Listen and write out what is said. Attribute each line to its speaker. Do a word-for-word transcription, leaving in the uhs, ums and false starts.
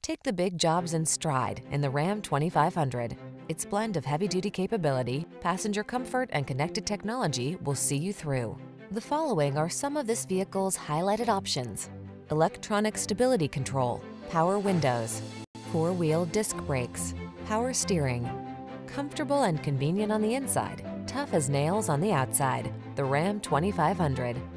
Speaker 1: Take the big jobs in stride in the Ram twenty-five hundred. Its blend of heavy-duty capability, passenger comfort, and connected technology will see you through. The following are some of this vehicle's highlighted options: electronic stability control, power windows, four-wheel disc brakes, power steering. Comfortable and convenient on the inside, tough as nails on the outside. The Ram twenty-five hundred.